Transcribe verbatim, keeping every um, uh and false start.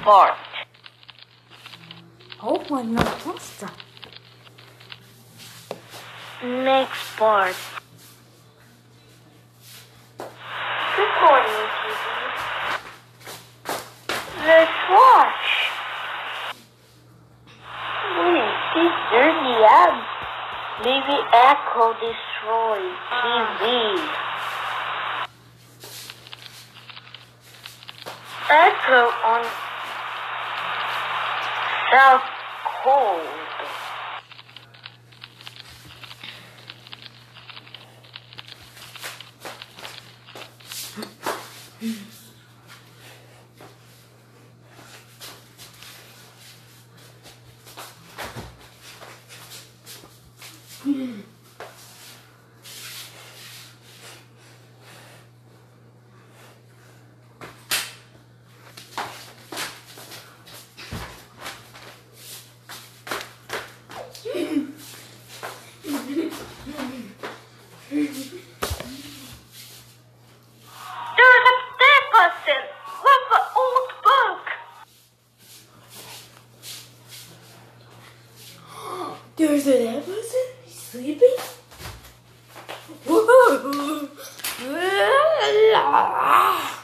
part. Oh, my no pasta. Next part. Good morning, T V. Let's watch. Wait, these dirty abs. Maybe Echo destroyed T V. Echo on South Cold. There's a deposit with an old book. There's an Amazon? He's sleeping? Whoa.